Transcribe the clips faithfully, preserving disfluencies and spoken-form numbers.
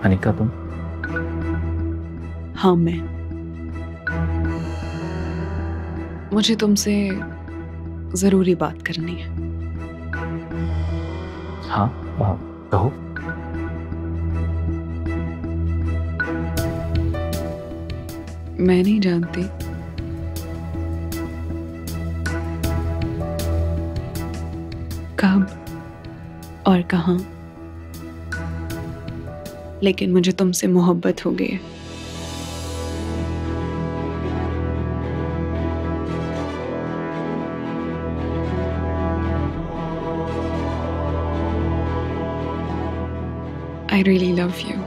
अनिका तुम? हाँ मैं। मुझे तुमसे जरूरी बात करनी है। हाँ कहो। मैं नहीं जानती कब और कहाँ, लेकिन मुझे तुमसे मोहब्बत हो गई है। I really love you.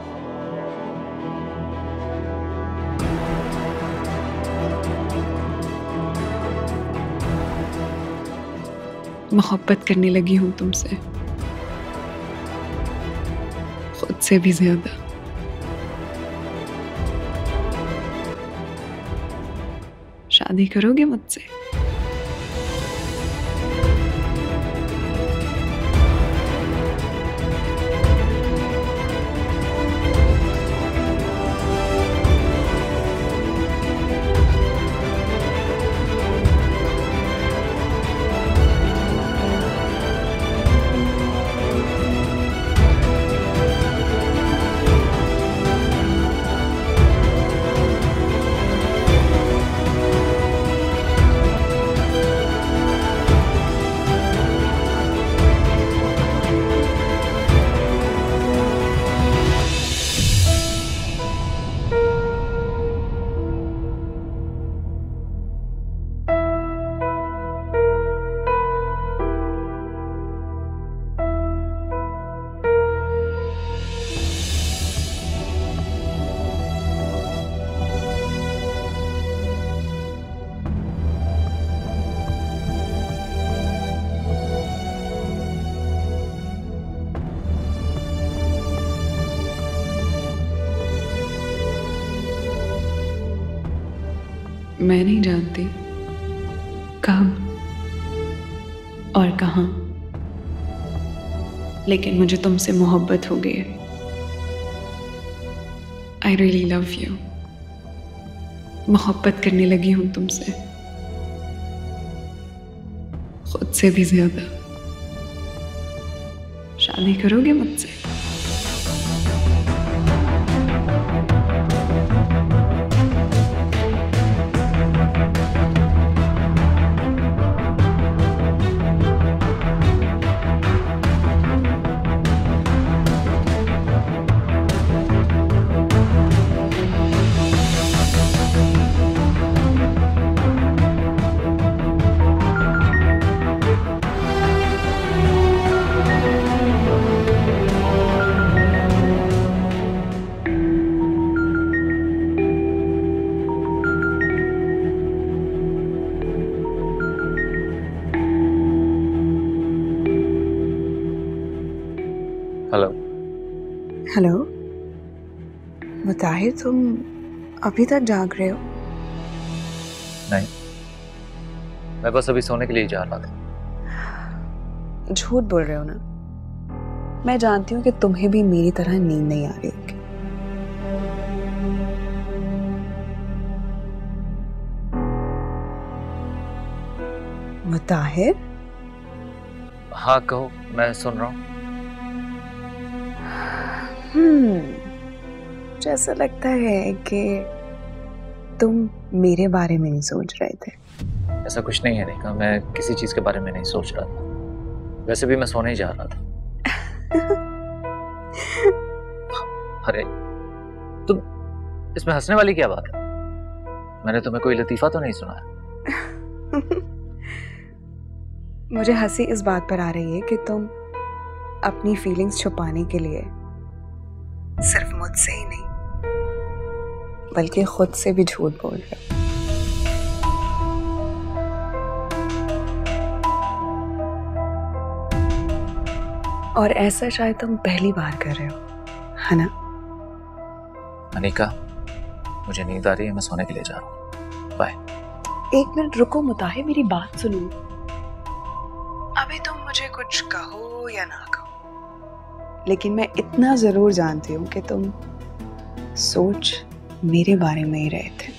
मोहब्बत करने लगी हूँ तुमसे, खुद से भी ज्यादा। शादी करोगे मुझसे? मैं नहीं जानती कब और कहाँ, लेकिन मुझे तुमसे मोहब्बत हो गई है। I really love you. मोहब्बत करने लगी हूँ तुमसे, खुद से भी ज्यादा। शादी करोगे मुझसे? हेलो। हेलो मुताहिर, तुम अभी तक जाग रहे हो? नहीं, मैं बस अभी सोने के लिए जा रहा था। झूठ बोल रहे हो ना? मैं जानती हूँ कि तुम्हें भी मेरी तरह नींद नहीं आ रही होगी। मुताहिर? हाँ कहो, मैं सुन रहा हूँ। हम्म जैसा लगता है कि तुम मेरे बारे में नहीं सोच रहे थे। ऐसा कुछ नहीं है रेखा, मैं किसी चीज के बारे में नहीं सोच रहा था। वैसे भी मैं सोने ही जा रहा था। अरे तुम इसमें हंसने वाली क्या बात है? मैंने तुम्हें कोई लतीफा तो नहीं सुनाया? मुझे हंसी इस बात पर आ रही है कि तुम अपनी फीलिंग्स छुपाने के लिए सिर्फ मुझसे ही नहीं बल्कि खुद से भी झूठ बोल रहे हो। और ऐसा शायद तुम पहली बार कर रहे हो, है ना? अनिका, मुझे नींद आ रही है, मैं सोने के लिए जा रहा हूँ। बाय। एक मिनट रुको मुताहिर, मेरी बात सुनो। अभी तुम मुझे कुछ कहो या ना कहो, लेकिन मैं इतना जरूर जानती हूँ कि तुम सोच मेरे बारे में ही रहे थे।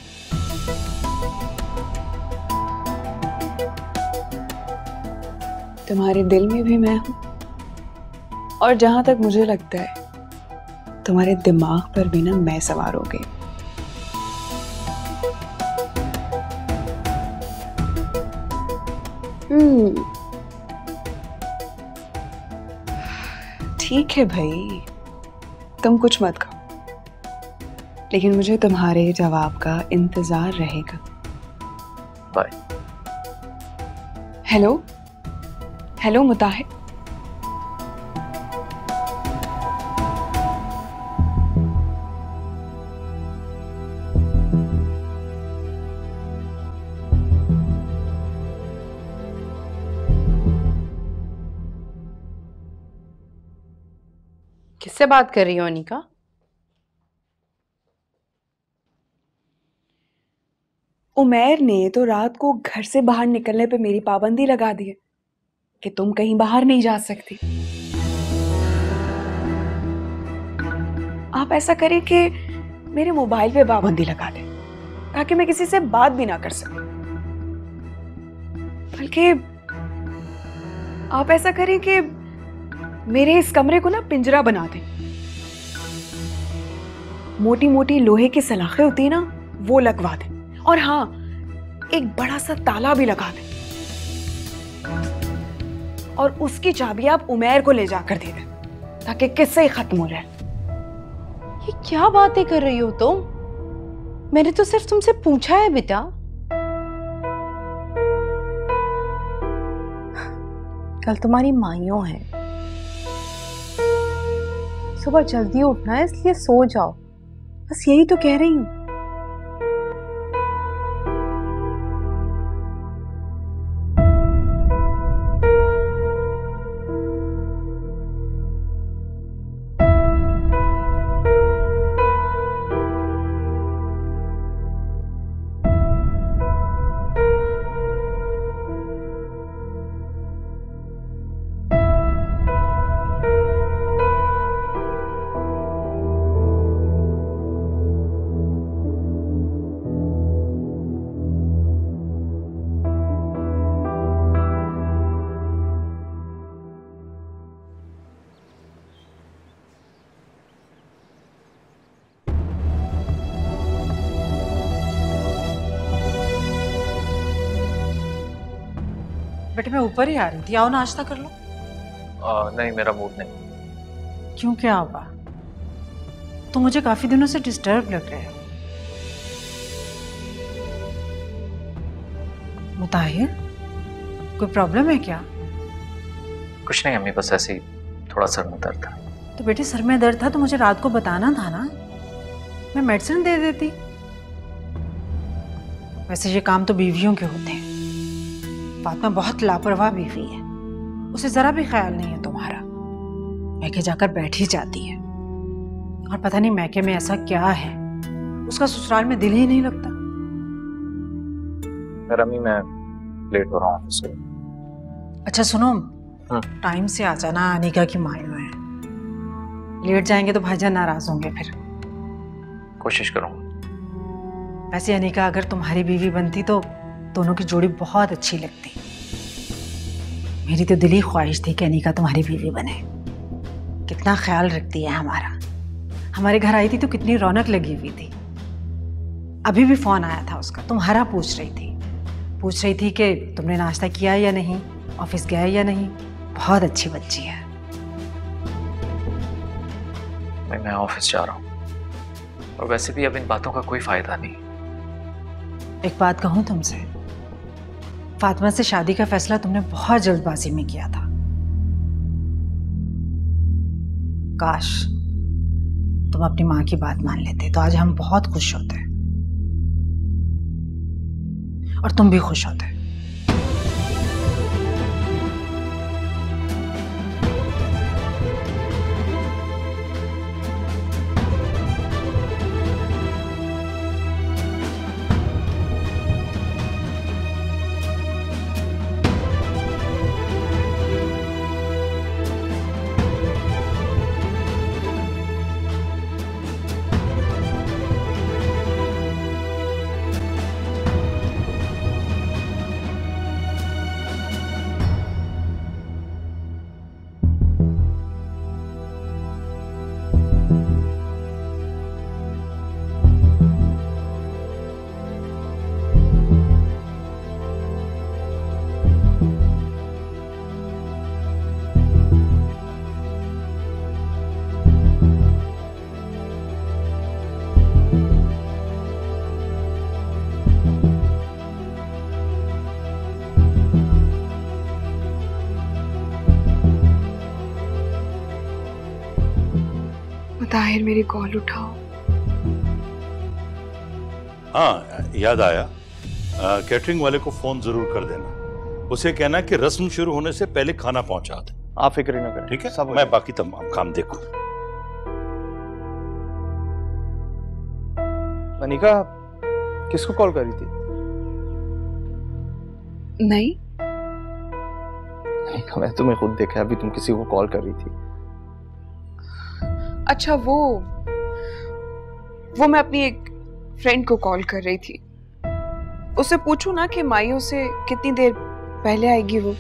तुम्हारे दिल में भी मैं हूं, और जहां तक मुझे लगता है तुम्हारे दिमाग पर भी ना मैं सवार हो गई। हम्म ठीक है भाई, तुम कुछ मत कहो, लेकिन मुझे तुम्हारे जवाब का इंतजार रहेगा। बाय। Hello hello Mutahir. किससे बात कर रही हो अनिका? उमैर ने तो रात को घर से बाहर निकलने पे मेरी पाबंदी लगा दी है कि तुम कहीं बाहर नहीं जा सकती। आप ऐसा करें कि मेरे मोबाइल पे पाबंदी लगा दें ताकि मैं किसी से बात भी ना कर सकूं। बल्कि आप ऐसा करें कि मेरे इस कमरे को ना पिंजरा बना दें। मोटी मोटी लोहे की सलाखें होती है ना, वो लगवा दें। और हाँ, एक बड़ा सा ताला भी लगा दें और उसकी चाबी आप उमैर को ले जाकर दे दें ताकि किस्सा ही खत्म हो जाए। ये क्या बातें कर रही हो तुम? मैंने तो सिर्फ तुमसे पूछा है बेटा। कल तुम्हारी माइयों है, सुबह जल्दी उठना है, इसलिए सो जाओ। बस यही तो कह रही हूँ। बेटे मैं ऊपर ही आ रही थी, आओ नाश्ता कर लो। आ, नहीं, मेरा मूड नहीं। क्यों, क्या हुआ? तो मुझे काफी दिनों से डिस्टर्ब लग रहे हो। मुताहिर, कोई प्रॉब्लम है क्या? कुछ नहीं अम्मी, बस ऐसे ही थोड़ा सर में दर्द था। तो बेटे सर में दर्द था तो मुझे रात को बताना था ना, मैं मेडिसिन दे देती। वैसे ये काम तो बीवियों के होते हैं। फातिमा बहुत लापरवाह बीवी है, उसे जरा भी ख्याल नहीं है तुम्हारा। मैके जाकर बैठ ही जाती है, और पता नहीं मैके में ऐसा क्या है, उसका ससुराल में दिल ही नहीं लगता। अम्मी मैं लेट हो रहा हूँ ऑफिस से। अच्छा सुनो, हाँ। टाइम से आ जाना, अनिका की मायू है। लेट जाएंगे तो भाईजान नाराज होंगे फिर। कोशिश करूँगा। वैसे अनिका अगर तुम्हारी बीवी बनती तो दोनों की जोड़ी बहुत अच्छी लगती। मेरी तो दिली ख्वाहिश थी कि अनिका तुम्हारी बीवी बने। कितना ख्याल रखती है हमारा। हमारे घर आई थी तो कितनी रौनक लगी हुई थी। अभी भी फोन आया था उसका, तुम्हारा पूछ रही थी पूछ रही थी कि तुमने नाश्ता किया या नहीं, ऑफिस गया या नहीं। बहुत अच्छी बच्ची है। मैं मैं ऑफिस जा रहा हूँ, और वैसे भी अब इन बातों का कोई फायदा नहीं। एक बात कहूँ तुमसे, फातिमा से शादी का फैसला तुमने बहुत जल्दबाजी में किया था। काश तुम अपनी माँ की बात मान लेते तो आज हम बहुत खुश होते, और तुम भी खुश होते। ताहिर मेरी कॉल उठाओ। हाँ याद आया, कैटरिंग वाले को फोन जरूर कर देना, उसे कहना कि रस्म शुरू होने से पहले खाना पहुंचा दे। आप फिक्र न करें, ठीक है, सब हो मैं बाकी तमाम काम देखूं। अनिका किसको कॉल करी थी? नहीं, अनिका मैं तुम्हें खुद देखा, अभी तुम किसी को कॉल कर रही थी। अच्छा वो वो मैं अपनी एक फ्रेंड को कॉल कर रही थी। उससे पूछू ना कि माइयों से कितनी देर पहले आएगी वो।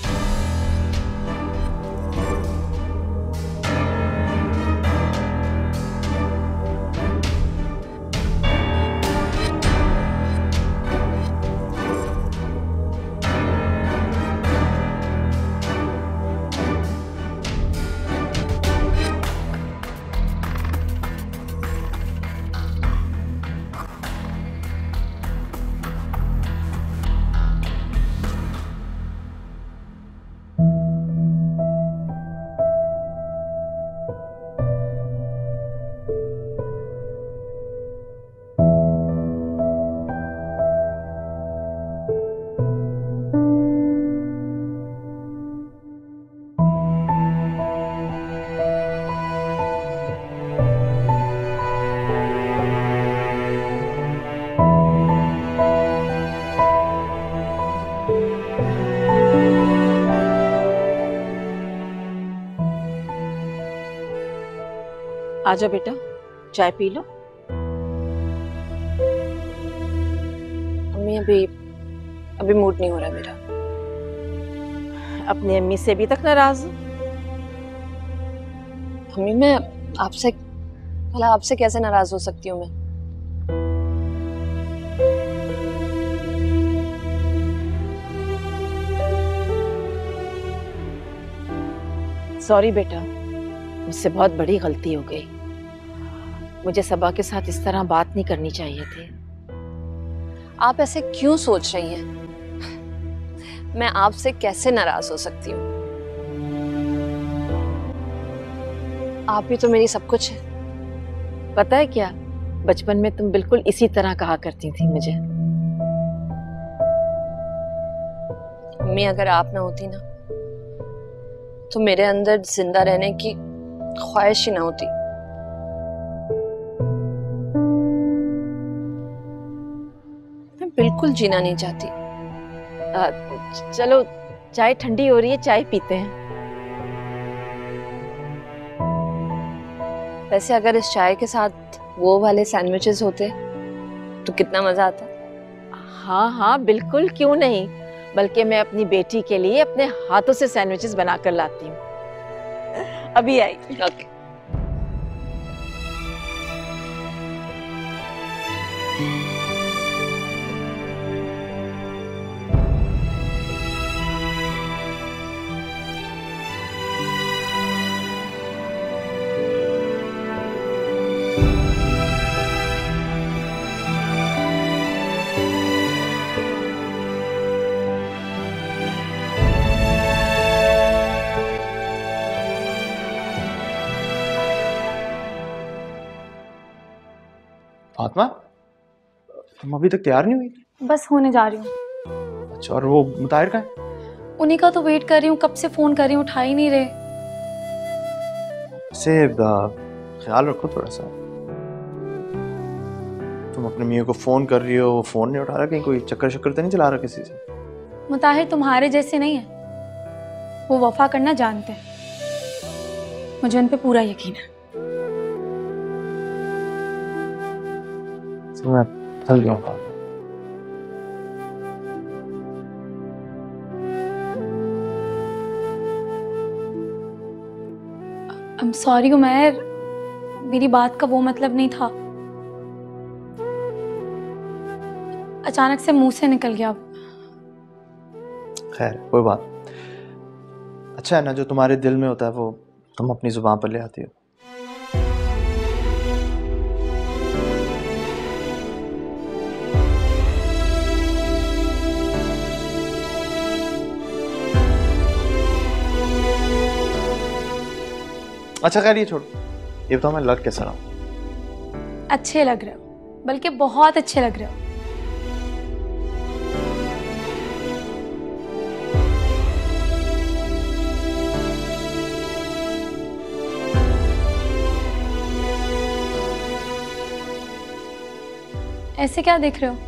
आजा बेटा, चाय पी लो। अम्मी अभी अभी मूड नहीं हो रहा मेरा। अपनी अम्मी से अभी तक नाराज हो? अम्मी मैं आपसे भला आपसे कैसे नाराज हो सकती हूँ मैं? सॉरी बेटा, मुझसे बहुत बड़ी गलती हो गई। मुझे सबा के साथ इस तरह बात नहीं करनी चाहिए थी। आप ऐसे क्यों सोच रही हैं? मैं आपसे कैसे नाराज हो सकती हूँ? आप ही तो मेरी सब कुछ है। पता है क्या, बचपन में तुम बिल्कुल इसी तरह कहा करती थी मुझे। अम्मी अगर आप ना होती ना तो मेरे अंदर जिंदा रहने की ख्वाहिश ही ना होती। मैं बिल्कुल जीना नहीं चाहती। आ, चलो चाय ठंडी हो रही है, चाय पीते हैं। वैसे अगर इस चाय के साथ वो वाले सैंडविचेस होते तो कितना मजा आता। हाँ हाँ बिल्कुल, क्यों नहीं, बल्कि मैं अपनी बेटी के लिए अपने हाथों से सैंडविचेस बनाकर लाती हूँ। अभी आई। ओके। फातिमा, तुम अभी तक तैयार नहीं हुई? बस होने जा रही हूँ। अच्छा, और वो मुताहिर कहाँ है? उन्हीं का तो वेट कर रही हूँ, कब से फोन कर रही हूँ, उठा ही नहीं रहे। से ख्याल रखो थोड़ा सा। तुम अपने मियाँ को फोन कर रही हो, वो फोन नहीं उठा रहा, कहीं कोई चक्कर शक्कर तो नहीं चला रहा किसी से? मुताहिर तुम्हारे जैसे नहीं है, वो वफा करना जानते हैं। मुझे उन पे पूरा यकीन है। मैं थक गया हूँ। आई एम सॉरी उमैर, मेरी बात का वो मतलब नहीं था, अचानक से मुंह से निकल गया। खैर कोई बात। अच्छा है ना, जो तुम्हारे दिल में होता है वो तुम अपनी जुबान पर ले आती हो। अच्छा खैर ये छोड़, ये बताओ मैं लग कैसा रहा हूँ? अच्छे लग रहे हो, बल्कि बहुत अच्छे लग रहे हो। ऐसे क्या देख रहे हो?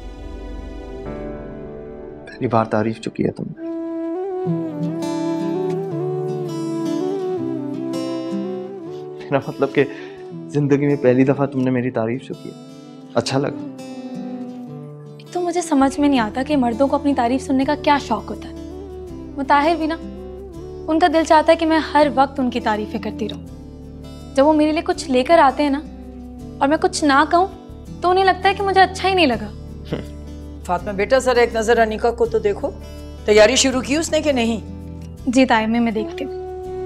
पहली बार तारीफ चुकी है तुमने। मेरा मतलब कि जिंदगी में पहली दफा तुमने मेरी तारीफ चुकी है, अच्छा लगा। एक तो मुझे समझ में नहीं आता कि मर्दों को अपनी तारीफ सुनने का क्या शौक होता है। मुताहिर भी ना, उनका दिल चाहता है कि मैं हर वक्त उनकी तारीफें करती रहूं। जब वो मेरे लिए कुछ लेकर आते हैं ना और मैं कुछ ना कहूं तो उन्हें लगता है कि मुझे अच्छा ही नहीं लगा। फातिमा बेटा जरा एक नजर अनीका को तो देखो, तैयारी शुरू की उसने कि नहीं? जी ताई, में मैं देखती हूँ।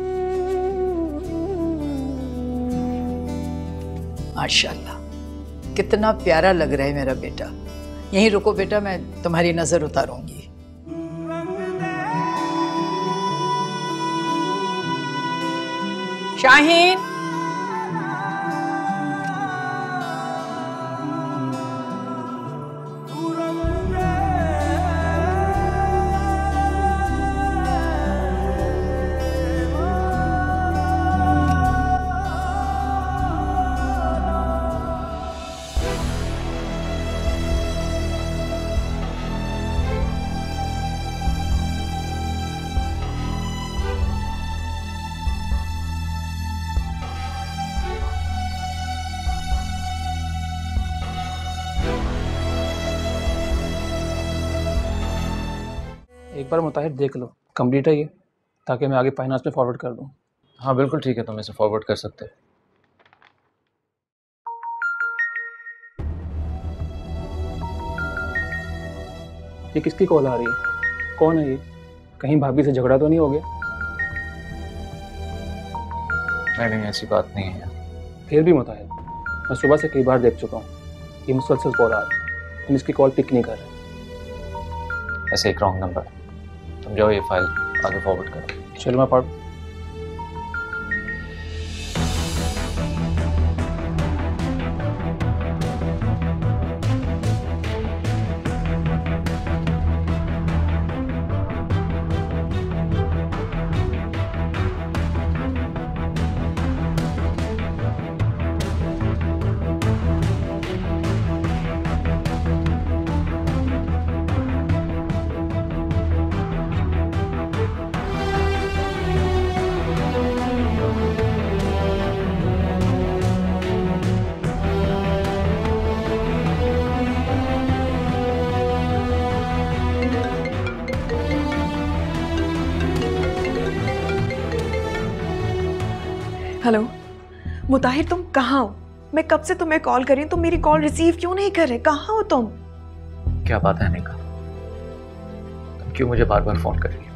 माशाल्लाह, कितना प्यारा लग रहा है मेरा बेटा। यहीं रुको बेटा, मैं तुम्हारी नजर उतारूंगी। शाहीन, एक बार मुताहिर देख लो, कंप्लीट है ये, ताकि मैं आगे फाइनेंस में फॉरवर्ड कर दूँ। हाँ बिल्कुल ठीक है, तुम इसे फॉरवर्ड कर सकते हो। ये किसकी कॉल आ रही है? कौन है ये? कहीं भाभी से झगड़ा तो नहीं हो गया? नहीं नहीं, ऐसी बात नहीं है। फिर भी मुताहिर, मैं सुबह से कई बार देख चुका हूँ ये मुसलसल कॉल आ रही है, तुम इसकी कॉल पिक नहीं कर रहे। ऐसे एक रॉन्ग नंबर, तुम जाओ ये फाइल आगे फॉरवर्ड करो। चलो मैं पढ़। हेलो मुताहिर, तुम कहाँ हो? मैं कब से तुम्हें कॉल कर रही हूँ, तुम मेरी कॉल रिसीव क्यों नहीं कर रहे? कहाँ हो तुम? क्या बात है अनीका, तुम क्यों मुझे बार बार फोन कर रही हो?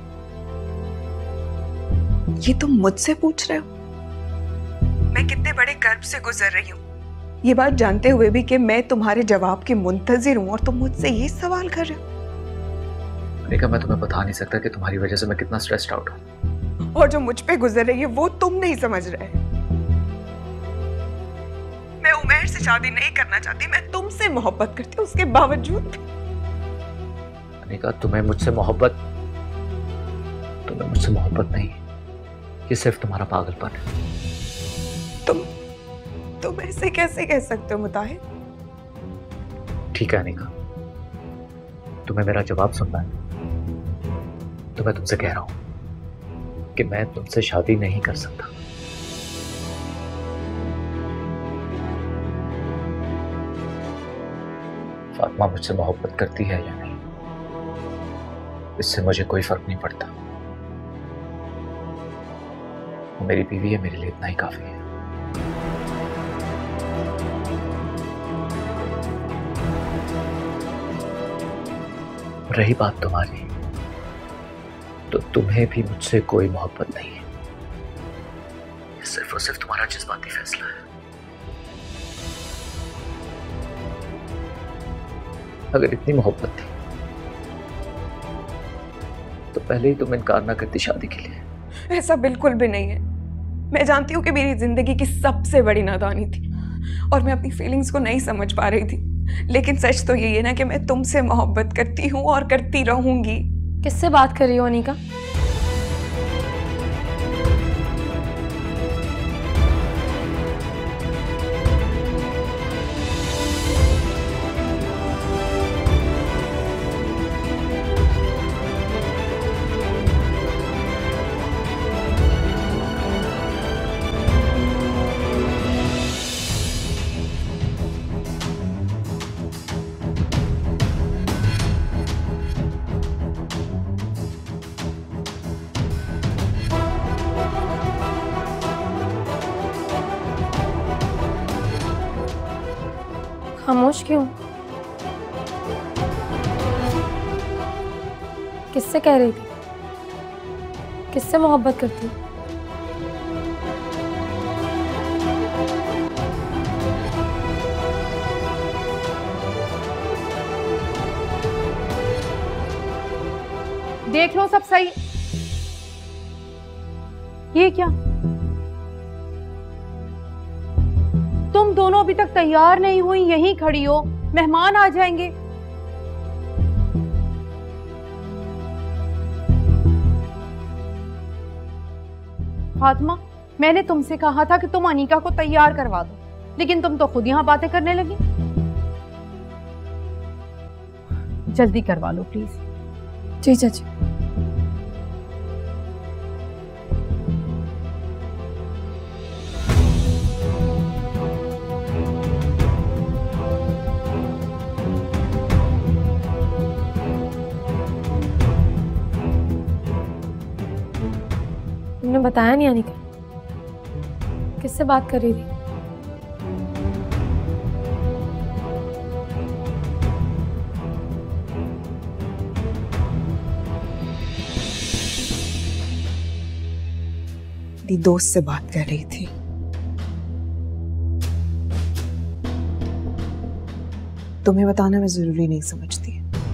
ये तुम मुझसे पूछ रहे हो? मैं कितने बड़े कर्ब से गुजर रही हूँ, ये बात जानते हुए भी कि मैं तुम्हारे जवाब की मुंतजिर हूँ, और तुम मुझसे ये सवाल कर रहे हो? अनीका, मैं तुम्हें बता नहीं सकता कि तुम्हारी वजह से मैं कितना स्ट्रेस्ड आउट हूँ। और जो मुझ पे गुजर रही है वो तुम नहीं समझ रहे। मैं उमैर से शादी नहीं करना चाहती, मैं तुमसे मोहब्बत करती हूँ, उसके बावजूद भी। अनीका, तुम्हें मुझसे मोहब्बत तुम्हें मुझसे मोहब्बत नहीं, ये सिर्फ तुम्हारा पागलपन है। तुम तुम ऐसे कैसे कह सकते हो मुताहिर? ठीक है अनीका, तुम्हें मेरा जवाब सुनना है तो मैं तुमसे कह रहा हूं कि मैं तुमसे शादी नहीं कर सकता। फातिमा मुझसे मोहब्बत करती है या नहीं, इससे मुझे कोई फर्क नहीं पड़ता। वो मेरी बीवी है, मेरे लिए इतना ही काफी है। रही बात तुम्हारी, तो तुम्हें भी मुझसे कोई मोहब्बत नहीं है, ये सिर्फ और सिर्फ तुम्हारा जज्बाती फैसला है। अगर इतनी मोहब्बत थी तो पहले ही तुम इनकार ना करती शादी के लिए। ऐसा बिल्कुल भी नहीं है। मैं जानती हूँ कि मेरी जिंदगी की सबसे बड़ी नादानी थी और मैं अपनी फीलिंग्स को नहीं समझ पा रही थी, लेकिन सच तो यही है ना कि मैं तुमसे मोहब्बत करती हूँ और करती रहूंगी। किससे बात कर रही हो अनिका? खामोश क्यों? किससे कह रही थी? किससे मोहब्बत करती हो? देख लो सब सही। ये क्या? तुम दोनों अभी तक तैयार नहीं हुई, यहीं खड़ी हो, मेहमान आ जाएंगे। फातिमा, मैंने तुमसे कहा था कि तुम अनीका को तैयार करवा दो, लेकिन तुम तो खुद यहां बातें करने लगी। जल्दी करवा लो प्लीज। जी चाची। तुमने बताया नहीं अनिका? किससे बात कर रही थी? दी दोस्त से बात कर रही थी। तुम्हें बताना मैं जरूरी नहीं समझती।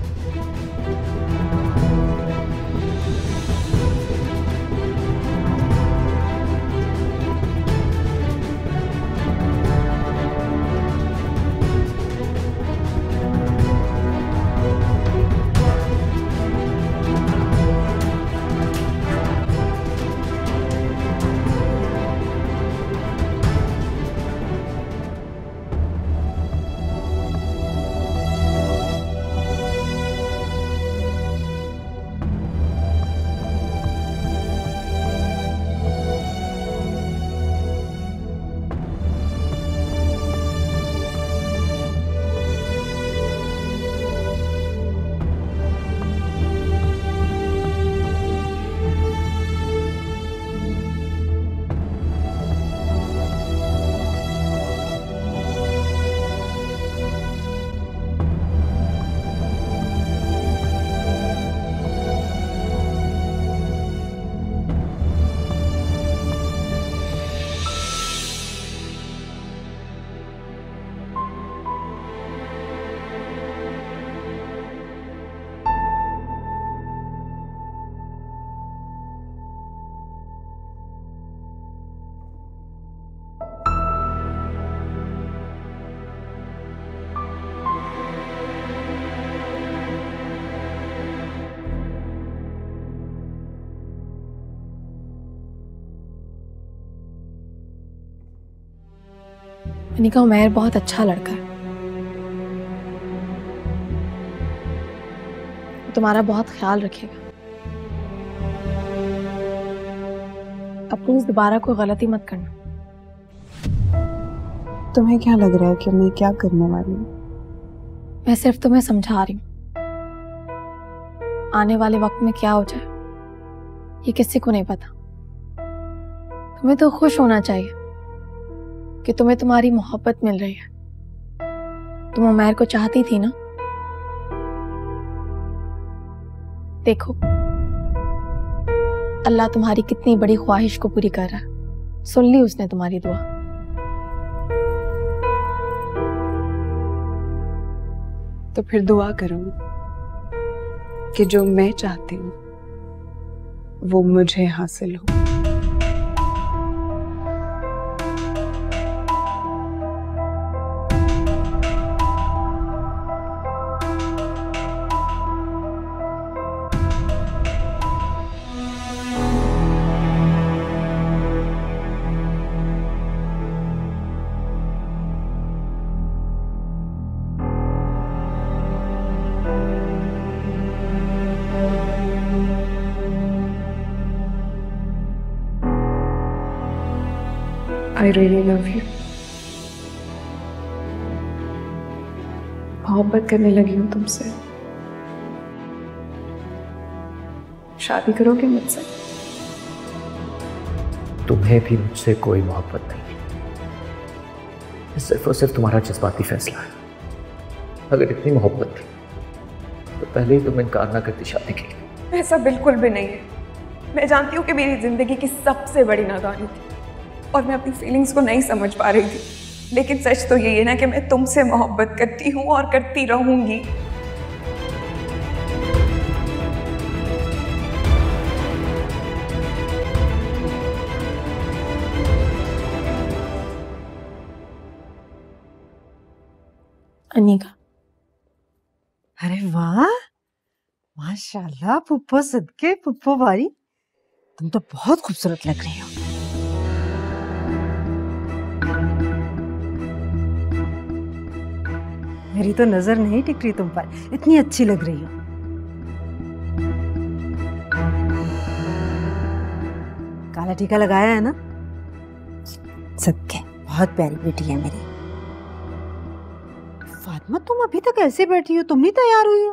अनिका, उमैर बहुत अच्छा लड़का है, तुम्हारा बहुत ख्याल रखेगा। अब प्लीज दोबारा कोई गलती मत करना। तुम्हें क्या लग रहा है कि मैं क्या करने वाली हूँ? मैं सिर्फ तुम्हें समझा रही हूँ, आने वाले वक्त में क्या हो जाए ये किसी को नहीं पता। तुम्हें तो खुश होना चाहिए कि तुम्हें तुम्हारी मोहब्बत मिल रही है। तुम उमैर को चाहती थी ना? देखो अल्लाह तुम्हारी कितनी बड़ी ख्वाहिश को पूरी कर रहा है। सुन ली उसने तुम्हारी दुआ। तो फिर दुआ करो कि जो मैं चाहती हूँ वो मुझे हासिल हो। I really love you. मोहब्बत करने लगी हूँ तुमसे। शादी करोगे मुझसे? तुम्हें भी मुझसे कोई मोहब्बत नहीं है, सिर्फ और सिर्फ तुम्हारा जज्बाती फैसला है। अगर इतनी मोहब्बत थी तो पहले ही तुम इनकार ना करती शादी के लिए। ऐसा बिल्कुल भी नहीं है। मैं जानती हूँ कि मेरी जिंदगी की सबसे बड़ी नादानी थी और मैं अपनी फीलिंग्स को नहीं समझ पा रही थी, लेकिन सच तो यही है ना कि मैं तुमसे मोहब्बत करती हूँ और करती रहूंगी। अनिका। अरे वाह, माशाल्लाह पुप्पो सदके पुप्पो भाई, तुम तो बहुत खूबसूरत लग रही हो। मेरी तो नजर नहीं टिक रही तुम पर, इतनी अच्छी लग रही हो। काला टीका लगाया है ना? सदके, बहुत प्यारी बेटी है मेरी। फातिमा तुम अभी तक ऐसे बैठी हो, तुम नहीं तैयार हुई हो?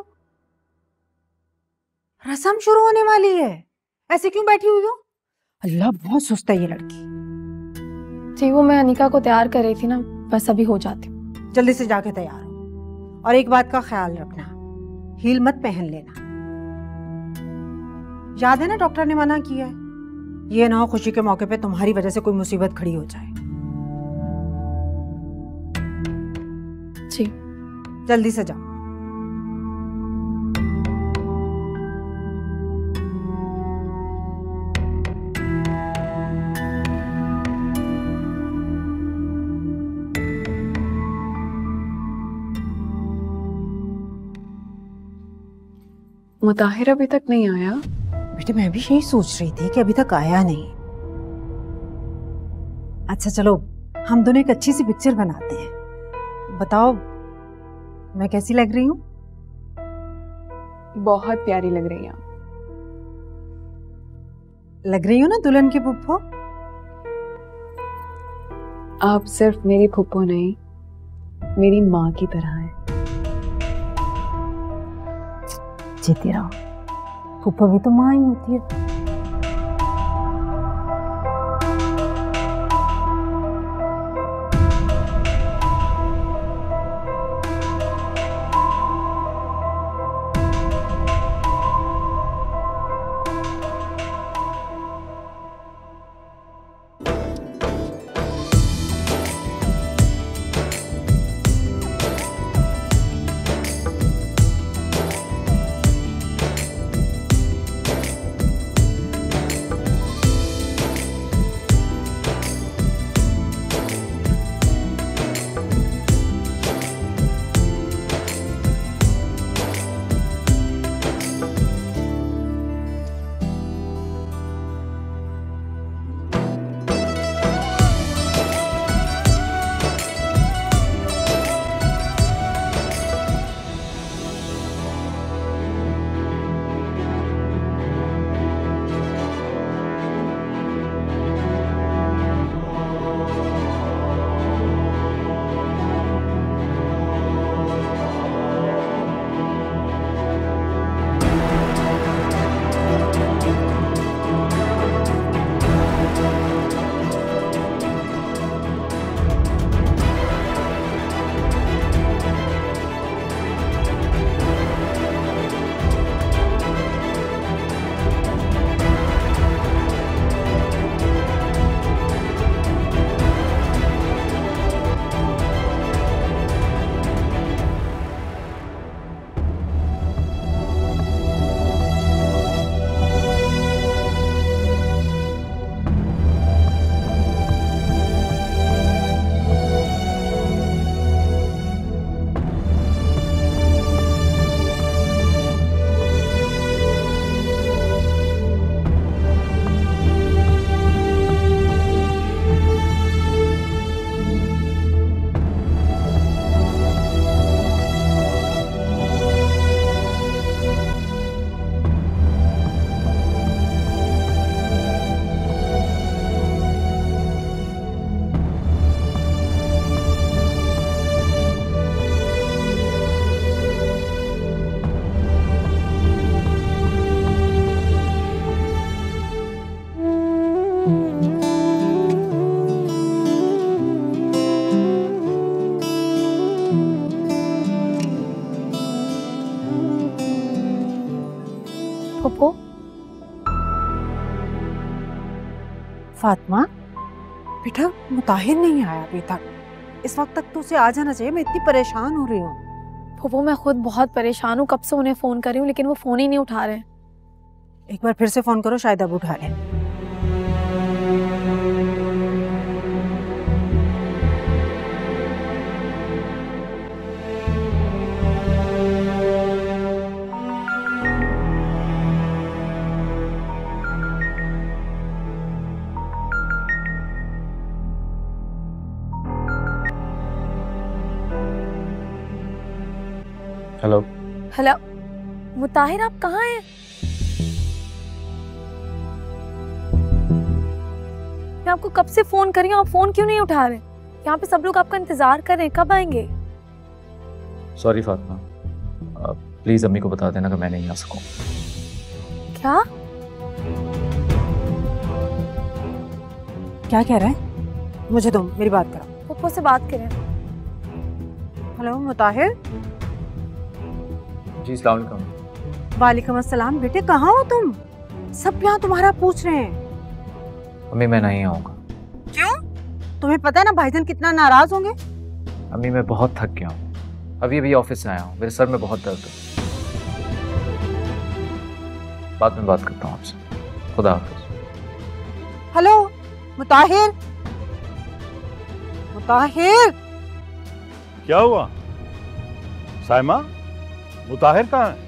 रस्म शुरू होने वाली है, ऐसे क्यों बैठी हुई हो? अल्लाह बहुत सुस्त है ये लड़की। जी वो मैं अनिका को तैयार कर रही थी ना, बस अभी हो जाती हूँ। जल्दी से जाके तैयार हो, और एक बात का ख्याल रखना, हील मत पहन लेना। याद है ना डॉक्टर ने मना किया है, ये ना हो खुशी के मौके पे तुम्हारी वजह से कोई मुसीबत खड़ी हो जाए। जी जल्दी से जाओ। मुताहिर अभी तक नहीं आया? बेटे मैं भी यही सोच रही थी कि अभी तक आया नहीं। अच्छा चलो हम दोनों एक अच्छी सी पिक्चर बनाते हैं। बताओ मैं कैसी लग रही हूँ? बहुत प्यारी लग रही हैं। लग रही हूँ ना दुल्हन की फुप्पो? आप सिर्फ मेरी फुप्पो नहीं, मेरी माँ की तरह हैं। जीती रहो, फुप्पो भी तो माँ ही होती है। फूफो, फातिमा बेटा, मुताहिर नहीं आया अभी तक। इस वक्त तक तो उसे आ जाना चाहिए। मैं इतनी परेशान हो रही हूँ। फूफो मैं खुद बहुत परेशान हूँ, कब से उन्हें फोन कर रही हूँ लेकिन वो फोन ही नहीं उठा रहे। एक बार फिर से फोन करो, शायद अब उठा लें। हेलो हेलो मुताहिर, आप कहाँ हैं? मैं आपको कब से फोन कर रही हूँ, आप फोन क्यों नहीं उठा रहे? यहाँ पे सब लोग आपका इंतजार कर रहे हैं, कब आएंगे? सॉरी फातिमा, प्लीज अम्मी को बता देना कि मैं नहीं आ सकूँ। क्या क्या कह रहा है? मुझे दो, मेरी बात करो। पप्पो से बात करें। हेलो मुताहिर। जी अस्सलाम वालेकुम। वालेकुम अस्सलाम। बेटे कहाँ हो तुम? सब यहाँ तुम्हारा पूछ रहे हैं। अम्मी मैं नहीं आऊँगा। क्यों? तुम्हें पता है ना भाईजान कितना नाराज होंगे। अम्मी मैं बहुत थक गया हूँ, अभी अभी ऑफिस से आया हूँ, मेरे सर में बहुत दर्द है। बाद में बात करता हूँ आपसे। खुदा हाफिज। हेलो मुताहिर। मुताहिर क्या हुआ साइमा? मुताहिर कहाँ है?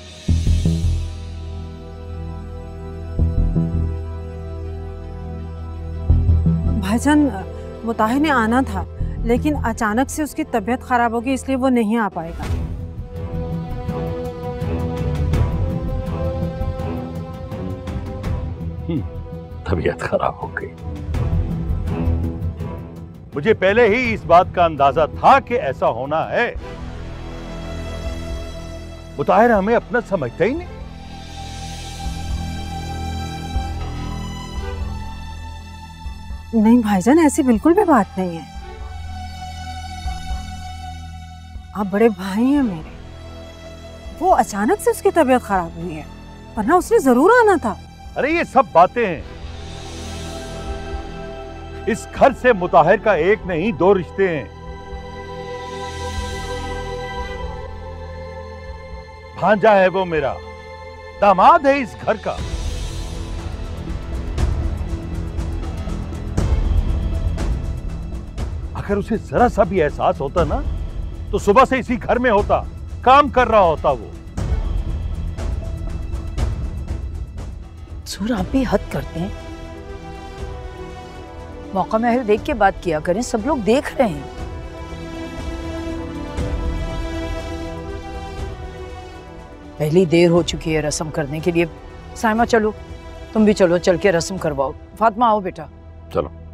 भाईजान मुताहिर ने आना था लेकिन अचानक से उसकी तबीयत खराब हो गई, इसलिए वो नहीं आ पाएगा। तबीयत खराब हो गई। मुझे पहले ही इस बात का अंदाजा था कि ऐसा होना है। मुताहिर हमें अपना समझता ही नहीं। नहीं भाईजान, ऐसी बिल्कुल भी बात नहीं है। आप बड़े भाई हैं मेरे। वो अचानक से उसकी तबीयत खराब हुई है, वरना उसने जरूर आना था। अरे ये सब बातें हैं। इस घर से मुताहिर का एक नहीं दो रिश्ते हैं। भांजा है वो मेरा, दामाद है इस घर का। अगर उसे जरा सा भी एहसास होता ना तो सुबह से इसी घर में होता, काम कर रहा होता वो। सूर आप भी हद करते हैं। मौका महल देख के बात किया करें, सब लोग देख रहे हैं। पहली देर हो चुकी है रस्म करने के लिए। साइमा चलो, तुम भी चलो, चल के रस्म करवाओ। फातिमा आओ बेटा। चलो।